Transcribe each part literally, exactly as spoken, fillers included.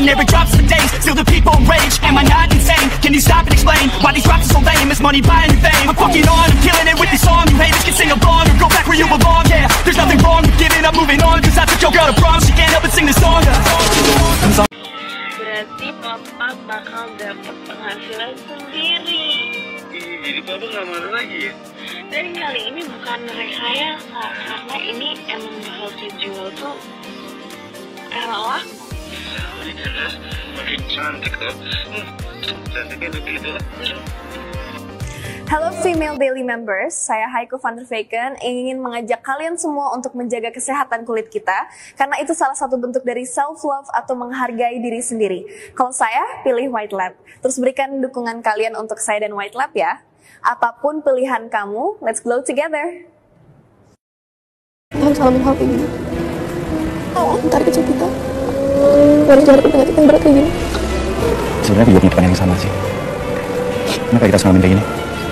never drops for days. Still the people rage. Am I not insane? Can you stop and explain why these drops are so lame? Is money buying your fame? I'm fucking on, I'm killing it with this song. You haters can sing along or go back where you belong. Yeah, there's nothing wrong with giving up, moving on. Cause I took your girl to prom, she can't help but sing the song. Berarti papa bakal dapat penghasilan sendiri. Jadi papa nggak marah lagi ya? Dan kali ini bukan rekayasa, karena ini emang bakal dijual tuh karena laku. Makin cantik loh. Cantiknya begitu. Halo female daily members, saya Heiko van der Veken ingin mengajak kalian semua untuk menjaga kesehatan kulit kita karena itu salah satu bentuk dari self love atau menghargai diri sendiri. Kalau saya pilih White Lab, terus berikan dukungan kalian untuk saya dan White Lab ya. Apapun pilihan kamu, let's glow together. Kita harus ngalamin hal kayak gini. Awal mencari kecil kita, harus menghadapi penyakit yang berat kayak gini. Sebenarnya aku juga punya pertanyaan yang sama sih. Kenapa kita harus ngalamin kayak gini?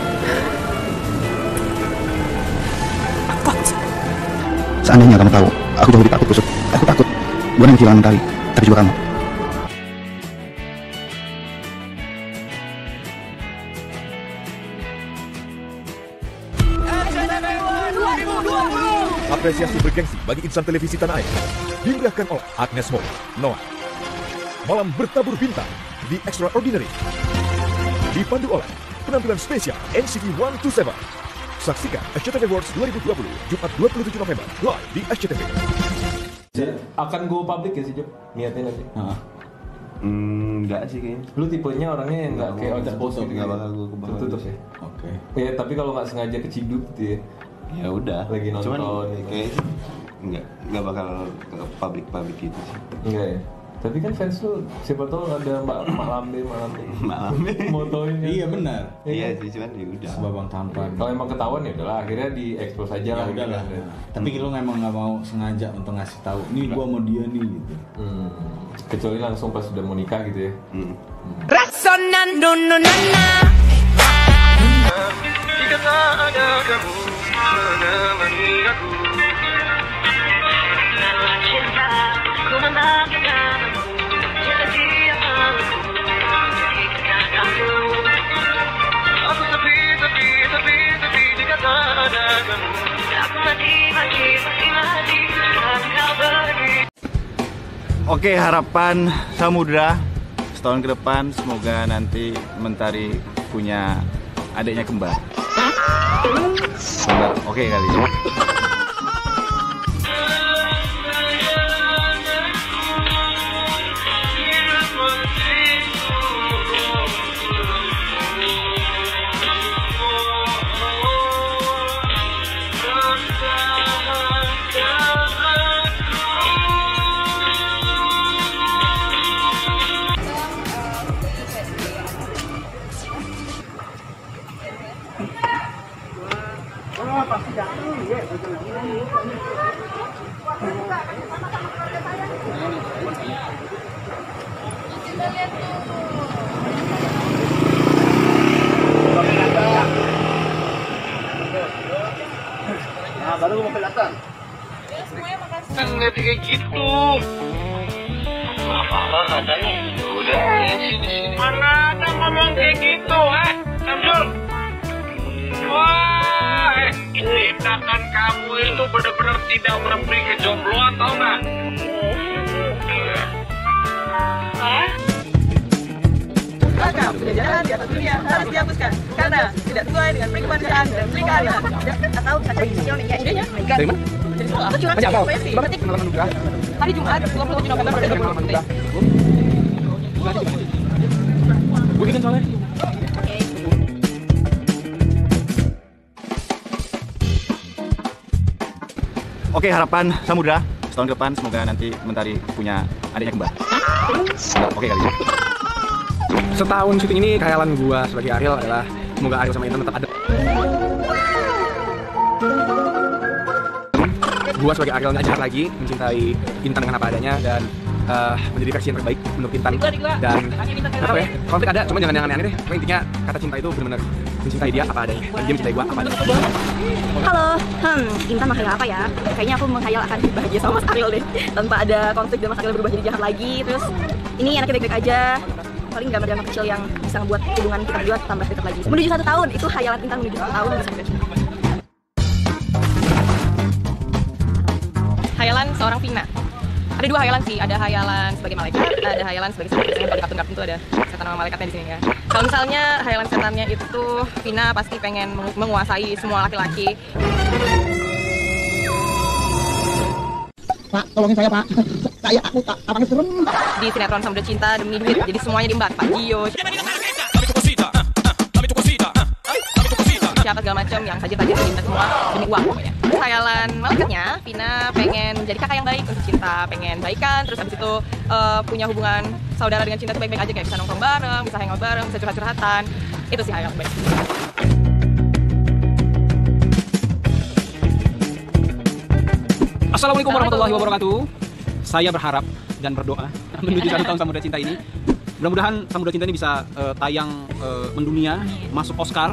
Seandainya kamu tahu, aku jauh lebih takut kusut. Aku takut, bukan hanya kehilangan mentari, tapi juga kamu. Apresiasi bergengsi bagi insan televisi tanah air dimeriahkan oleh Agnes Mo, Noah. Malam bertabur bintang di Extraordinary dipandu oleh penampilan spesial N C T seratus dua puluh tujuh. Saksikan S C T V Awards dua ribu dua puluh Jumat dua puluh tujuh November live di S C T V. Akan go public ya sih Job? Niatnya nanti? Hmm, enggak sih kayaknya. Lu tipenya orangnya yang nggak kayak ojek post gitu. Nggak bakal gue kebawa. Tutup ya? Oke. Ya tapi kalau nggak sengaja keciduk gitu ya? Ya udah. Lagi nonton. Cuman gitu. kayaknya nggak nggak bakal ke public public gitu sih. Enggak ya? Tapi kan fans lu siapa tahu ada Mbak Mak Lambe, Mak Lambe. Mak Lambe. Motoin kan? Iya benar. Iya sih cuman ya udah. Sebabang tampan. Kalau emang ketahuan ya udahlah akhirnya diekspos aja lah. Ya udahlah. Tapi lu emang nggak mau sengaja untuk ngasih tahu. Nih gua mau dia nih gitu. Hmm. Kecuali langsung pas sudah mau nikah gitu ya. Hmm. Raksonan nununana. Jika tak ada kamu menemani aku. Cinta, ku menantikanmu, cinta dia aku, jika kamu. Aku sepi, sepi, sepi, sepi jika tak ada kamu. Aku mati, mati, mati, mati, jika kau pergi. Oke, harapan Samudra setahun ke depan semoga nanti Mentari punya adiknya kembar. Kembar, oke kali ya. Nah, baru mau kelihatan. Kan nggak kayak gitu. Apa-apa katanya. Udah sini sini. Mana ada ngomong kayak gitu, eh? Samsul. Wah, eh, tindakan kamu itu benar-benar tidak memberi kejombloan, tau nggak? Hah? Maka penjajahan di atas dunia harus dihapuskan karena tidak sesuai dengan perkemanusiaan dan perikanan. Atau kata Indonesia idenya dari mana? Aku cuma memetik hari Jumat dua puluh tujuh November dua ribu dua puluh. Gue bikin soalnya. Oke, harapan Samudra setahun ke depan semoga nanti Mentari punya adiknya kembar. Oke kali ya. Setahun syuting ini khayalan gua sebagai Ariel adalah semoga Ariel sama Intan tetap ada. Gua sebagai Ariel ajar lagi mencintai Intan dengan apa adanya dan uh, menjadi versi yang terbaik untuk Intan. Dan apa ya, konflik ada, cuma jangan yang aneh-aneh deh. Pokoknya intinya kata cinta itu benar-benar mencintai dia apa adanya, dan dia mencintai gue apa adanya. Halo, hmm, Intan menghayal apa ya? Kayaknya aku menghayal akan bahagia sama Mas Ariel deh, tanpa ada konflik dan Mas Ariel berubah jadi jahat lagi. Terus ini anaknya baik-baik aja, paling gambar-gambar kecil yang bisa membuat hubungan kita berdua tambah dekat lagi. Menuju satu tahun, itu hayalan Intan menuju satu tahun bisa berhasil. Hayalan seorang Vina. Ada dua hayalan sih, ada hayalan sebagai malaikat, ada hayalan sebagai setan. Biasanya kalau kartun-kartun itu ada setan sama malaikatnya di sini ya. Kalau misalnya hayalan setannya itu Vina pasti pengen menguasai semua laki-laki. Pak, tolongin saya Pak. Saya aku tak apa serem. Di sinetron Samudra Cinta demi duit, jadi semuanya diembat. Pak Gio, siapa segala macam yang tajir-tajir cinta semua demi uang pokoknya. Hayalan malaikatnya, Vina pengen jadi kakak yang baik untuk Cinta, pengen baikan, terus habis itu uh, punya hubungan saudara dengan Cinta itu baik-baik aja, kayak bisa nongkrong bareng, bisa hangout bareng, bisa curhat-curhatan. Itu sih hayalan baik. Assalamualaikum warahmatullahi wabarakatuh. Saya berharap dan berdoa menuju satu tahun Samudra Cinta ini. Mudah-mudahan Samudra Cinta ini bisa uh, tayang uh, mendunia, masuk Oscar.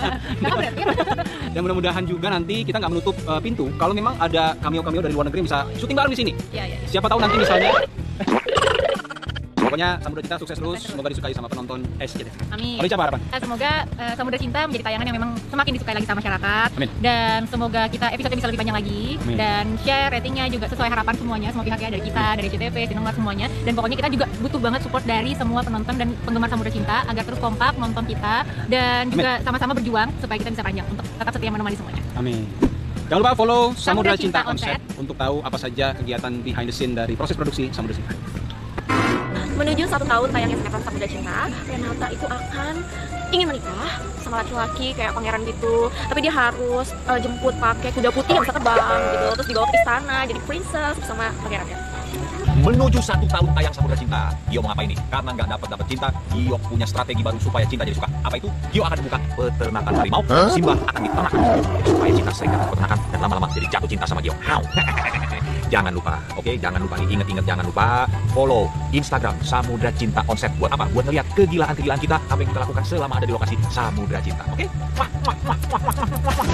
Dan mudah-mudahan juga nanti kita nggak menutup uh, pintu kalau memang ada cameo-cameo dari luar negeri bisa syuting bareng di sini. Ya, ya, ya. Siapa tahu nanti misalnya. Pokoknya Samudra Cinta sukses terus, semoga disukai sama penonton S C T V. Amin. Kalau siapa harapan? Semoga uh, Samudra Cinta menjadi tayangan yang memang semakin disukai lagi sama masyarakat. Amin. Dan semoga kita episode bisa lebih panjang lagi. Amin. Dan share ratingnya juga sesuai harapan semuanya, semua pihak ya, dari kita, dari S C T V, Sinemar semuanya. Dan pokoknya kita juga butuh banget support dari semua penonton dan penggemar Samudra Cinta agar terus kompak nonton kita dan juga sama-sama berjuang supaya kita bisa panjang untuk tetap setia menemani semuanya. Amin. Jangan lupa follow Samudra, Samudra Cinta, Cinta on set untuk tahu apa saja kegiatan behind the scene dari proses produksi Samudra Cinta. Menuju satu tahun tayangnya sinetron Samudra Cinta, Renata itu akan ingin menikah sama laki-laki kayak pangeran gitu, tapi dia harus uh, jemput pakai kuda putih yang bisa terbang gitu, terus dibawa ke istana jadi princess bersama pangerannya. Menuju satu tahun tayang Samudra Cinta, Gio mau ngapain nih? Karena nggak dapat dapat cinta, Gio punya strategi baru supaya cinta jadi suka. Apa itu? Gio akan membuka peternakan harimau, huh? Simba akan diternak supaya cinta sering dapat peternakan dan lama-lama jadi jatuh cinta sama Gio. Jangan lupa, oke? Okay? Jangan lupa, inget-inget jangan lupa follow Instagram Samudra Cinta Onset. Buat apa? Buat ngeliat kegilaan-kegilaan kita, apa yang kita lakukan selama ada di lokasi Samudra Cinta. Oke? Okay? Wah, wah, wah, wah, wah, wah, wah.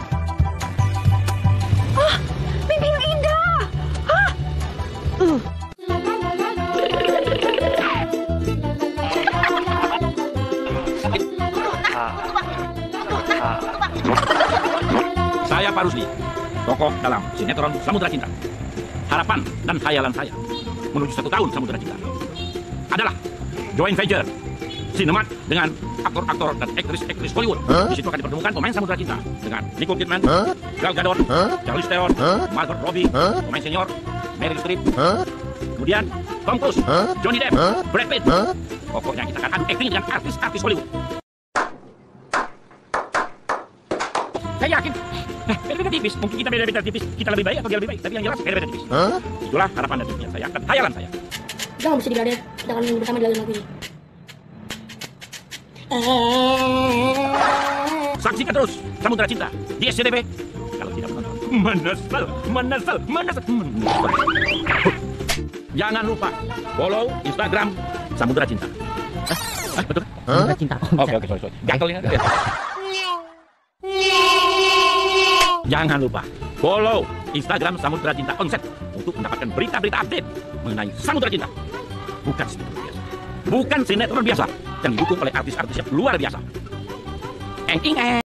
Oh, mimpi yang indah. Hah? Uh. Saya Pak Rusli, tokoh dalam sinetron Samudra Cinta. Harapan dan khayalan saya menuju satu tahun Samudra Cinta adalah joint venture Sinemart dengan aktor-aktor dan aktris-aktris Hollywood. Huh? Di situ akan dipertemukan pemain Samudra Cinta dengan Nicole Kidman, huh? Gal Gadot, huh? Charlize Theron, huh? Margot Robbie, huh? Pemain senior Meryl Streep, huh? Kemudian Tom Cruise, huh? Johnny Depp, huh? Brad Pitt. Huh? Pokoknya kita akan adu acting dengan artis-artis Hollywood. Saya yakin, eh, beda-beda tipis. Mungkin kita beda-beda tipis. Kita lebih baik atau dia lebih baik. Tapi yang jelas beda-beda tipis. Huh? Itulah harapan dan impian saya dan khayalan saya. Jangan bisa digadai, kita akan bersama di dalam lagu ini. Saksikan terus Samudra Cinta di S C T V. Kalau tidak menonton, menyesal, menyesal, menyesal, menyesal. Jangan lupa follow Instagram Samudra Cinta. Eh, eh betul? Samudra Cinta. Oke oke sorry sorry. Gantol ini. Jangan lupa follow Instagram Samudra Cinta Onset untuk mendapatkan berita-berita update mengenai Samudra Cinta. Bukan sinetron biasa, bukan sinetron biasa, yang didukung oleh artis-artis yang luar biasa. Eng ing eng.